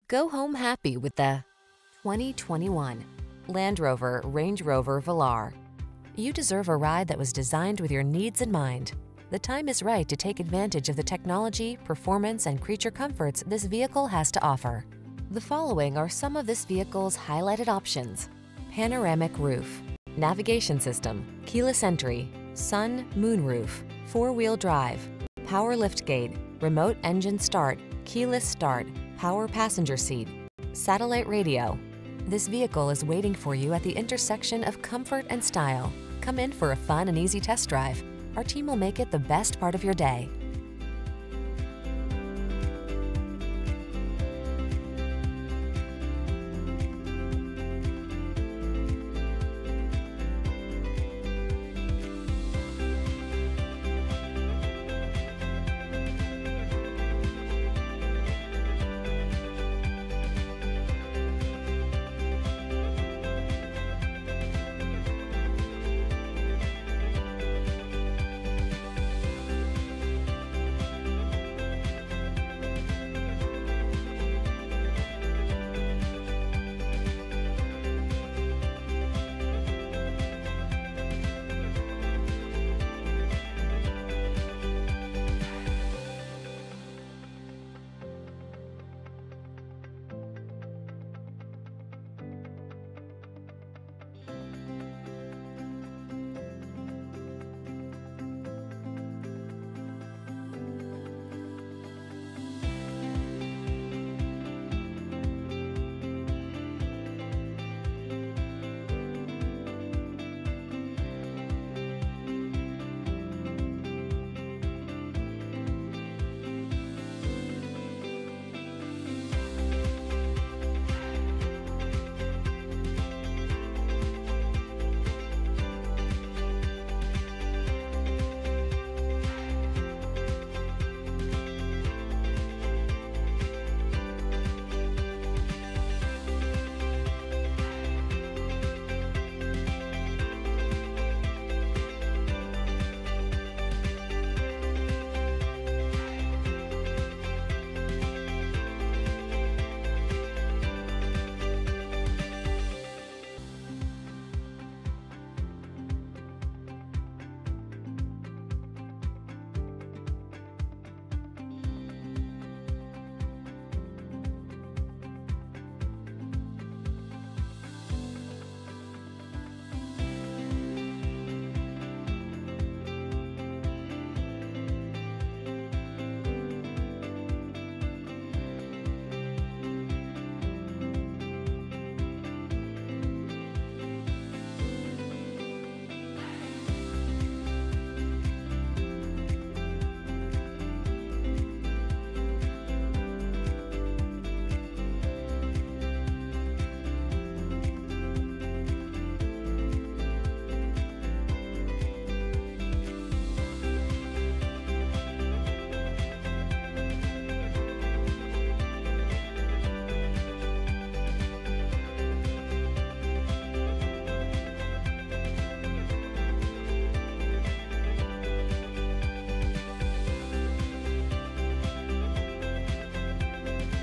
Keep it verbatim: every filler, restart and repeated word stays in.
Go home happy with the twenty twenty-one Land Rover Range Rover Velar. You deserve a ride that was designed with your needs in mind. The time is right to take advantage of the technology, performance, and creature comforts this vehicle has to offer. The following are some of this vehicle's highlighted options: panoramic roof, navigation system, keyless entry, sun, moonroof, four-wheel drive, power liftgate, remote engine start, keyless start, power passenger seat, satellite radio. This vehicle is waiting for you at the intersection of comfort and style. Come in for a fun and easy test drive. Our team will make it the best part of your day.